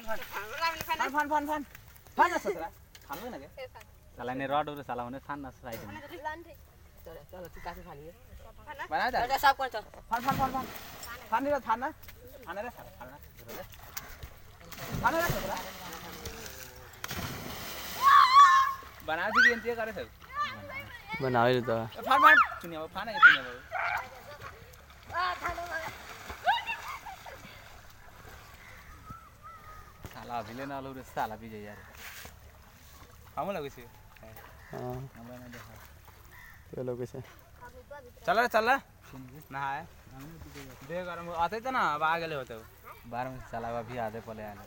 फान ना ससुरा फान ना के साला ने रॉड और साला ने फान ना साइड में चलो चलो तू काफी फानी बना जा बेटा साफ कर चल फान नहीं फान ना फान रे फान ना फान रे ससुरा बना दी एंती करे सब बनावे तो फान सुनिए फान है सुनिए साला भिले ना लो रे साला भी यार हम लोग से हां हमरा ना देखा तो लोग से चल नहाए देह गरम आते तो ना अब आ गए होते 12 में चला अभी आधे पले आने